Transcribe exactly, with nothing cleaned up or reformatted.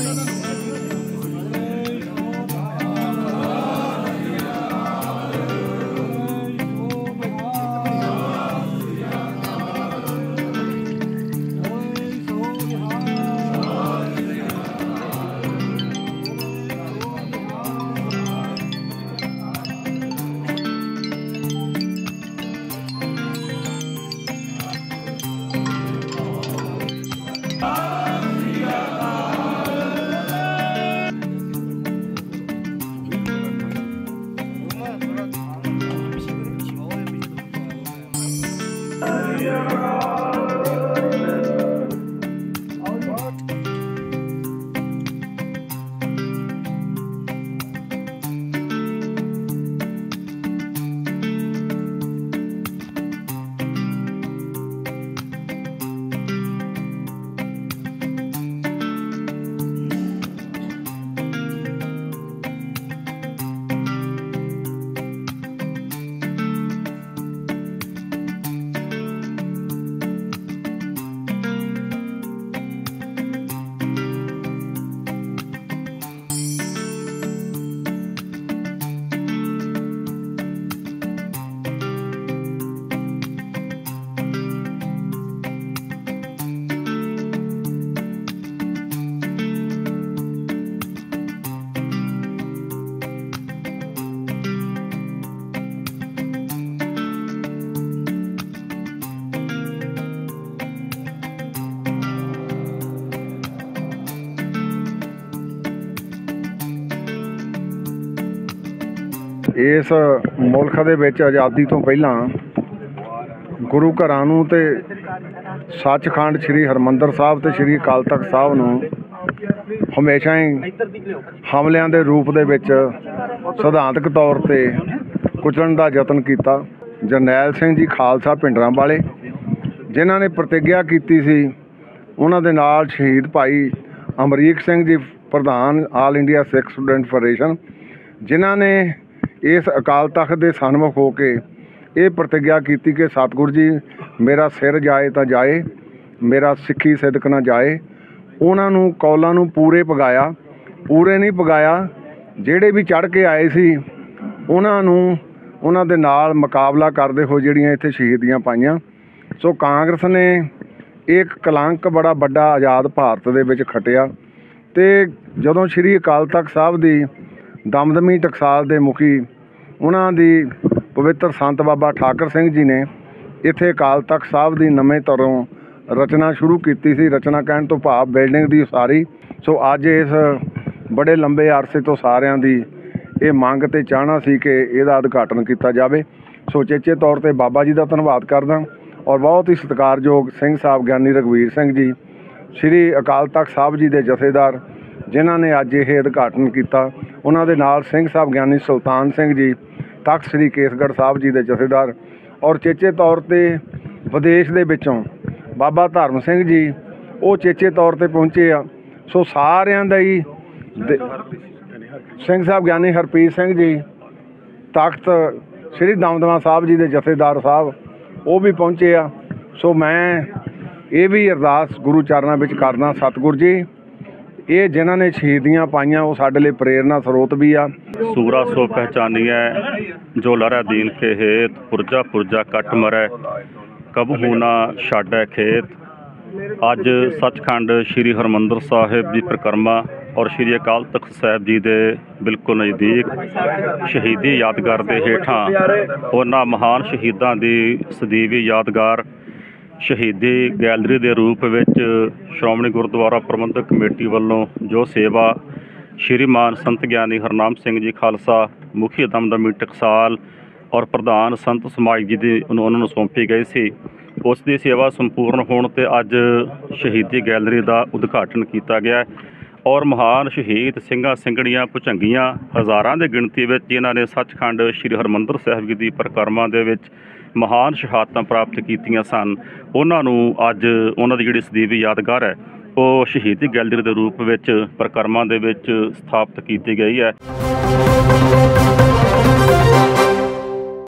इस मुल्क दे विच आज़ादी तो पहलां गुरु घरां नूं ते सचखंड श्री हरमंदर साहब ते श्री अकाल तख्त साहब नूं हमेशा ही हमलियां दे रूप दे विच सिद्धांतक तौर ते कुचलण दा यतन कीता। जरनैल सिंह जी खालसा पिंडरां वाले जिन्हां ने प्रतिज्ञा कीती सी, उन्हां दे नाल शहीद भाई अमरीक सिंह जी प्रधान all India Sikh student federation, जिन्हां ने इस अकाल तख्त के सन्मुख हो के ये प्रतिज्ञा की कि सतगुरु जी मेरा सिर जाए तो जाए, मेरा सिक्खी सिदक ना जाए। उन्होंने कौलों नूं पूरे पगाया, पूरे नहीं पगाया, जेड़े भी चढ़ के आए सी उन्होंने उन्हां दे नाल मुकाबला करते हो जिहड़ियां इत्थे शहीदियां पाईयां। सो कांग्रेस ने एक कलंक बड़ा बड़ा आज़ाद भारत दे विच खटिया ते जदों श्री अकाल तख्त साहब दी दमदमी टकसाल के मुखी उन्हां दी पवित्र संत बाबा ठाकर सिंह जी ने इत्थे अकाल तख्त साहब की नवें तरों रचना शुरू की सी। रचना कहण तो भाव बिल्डिंग की उसारी। सो अज इस बड़े लंबे अरसे तो सारिਆਂ दी ये मंग ते चाहना सी कि इसदा उद्घाटन किया जाए। सो चेचे तौर पर बाबा जी का धन्यवाद करदा और बहुत ही सत्कारयोग सिंह साहब ज्ञानी रघुवीर सिंह जी श्री अकाल तख्त साहब जी के जथेदार जिन्हां ने अज ये उद्घाटन किया। उन्हां दे नाल सिंह साहब ज्ञानी सुल्तान सिंह जी तख्त श्री केसगढ़ साहब जी के जथेदार और चेचे तौर पर विदेश के विचों बाबा धर्म सिंह जी वो चेचे तौर पर पहुँचे आ। सो सारिਆਂ ਦਾ ही सिंह साहब ज्ञानी हरप्रीत सिंह जी तख्त श्री दमदमा साहब जी के जथेदार साहब वो भी पहुँचे आ। सो मैं ये भी अरदास गुरु चरणों में करना, सतगुरु जी ये जिन्हों ने शहीदियाँ पाइयां वो साडे लिए प्रेरणा स्रोत भी आ। सूरा सो पहचानिए जो लरै दीन के हेत, पुरजा पुरजा कट मरै कबहू ना छाडै खेत। अज सचखंड श्री हरमंदर साहिब की परिक्रमा और श्री अकाल तख्त साहब जी के बिल्कुल नज़दीक शहीदी यादगार के हेठां उन्हां महान शहीदां की सदीवी यादगार शहीदी गैलरी के रूप में श्रोमणी गुरुद्वारा प्रबंधक कमेटी वालों जो सेवा श्रीमान संत ज्ञानी हरनाम सिंह जी खालसा मुखी दमदमी टकसाल और प्रधान संत समाज जी की उन्होंने सौंपी गई सी, उसकी सेवा संपूर्ण होने ते अज शहीदी गैलरी का उद्घाटन किया गया और महान शहीद सिंघां सिंघड़ियां भुजंगियां हज़ारां की गिणती में जिन्हों ने सचखंड श्री हरमंदर साहिब जी की परिक्रमा दे विच महान शहादतां प्राप्त कीतियां सन, उन्होंने अज उन्हों की जिहड़ी सदीवी यादगार है वो शहीदी गैलरी के रूप में परिक्रमा दे विच स्थापित की गई है।